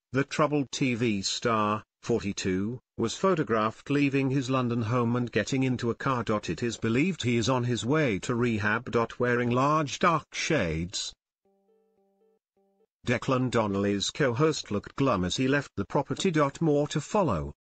The troubled TV star, 42, was photographed leaving his London home and getting into a car. It is believed he is on his way to rehab. Wearing large dark shades. Declan Donnelly's co-host looked glum as he left the property. More to follow.